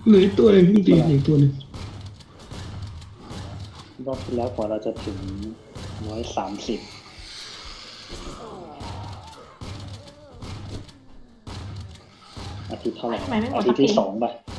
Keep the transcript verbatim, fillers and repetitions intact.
เหลืออีกตัวหนึงพี่ตีอีกตัวหนึงรอบที่แล้วกว่าเราจะถึงร้อยสามสิบอาทิตย์เท่าไหร่อาทิตย์ที่สองป่ะ